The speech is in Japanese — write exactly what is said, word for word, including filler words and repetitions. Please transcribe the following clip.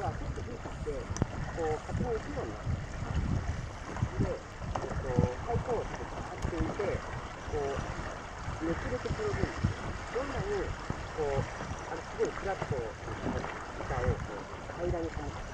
はちょっと変化して、こう、勝手に浮くようになる。で、えっと、最高をちょっと使っていて、こう、熱れてくれるんですよ。どんなに、こう、あの、すごいフラットな板をこう平らに保って